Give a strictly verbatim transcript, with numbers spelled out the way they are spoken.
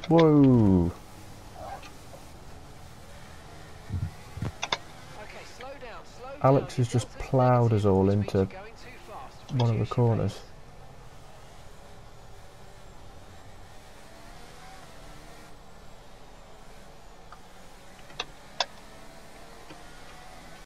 Whoa! Alex has just ploughed us all into one of the corners.